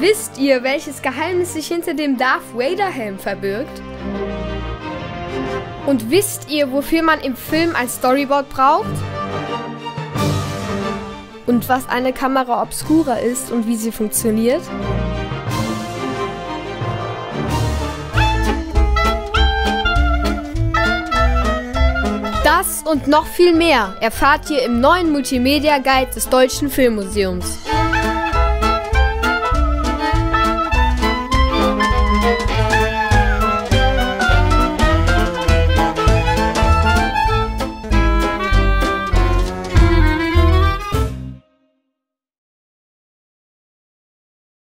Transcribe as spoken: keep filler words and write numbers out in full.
Wisst ihr, welches Geheimnis sich hinter dem Darth Vader Helm verbirgt? Und wisst ihr, wofür man im Film ein Storyboard braucht? Und was eine Camera obscura ist und wie sie funktioniert? Das und noch viel mehr erfahrt ihr im neuen Multimedia Guide des Deutschen Filmmuseums.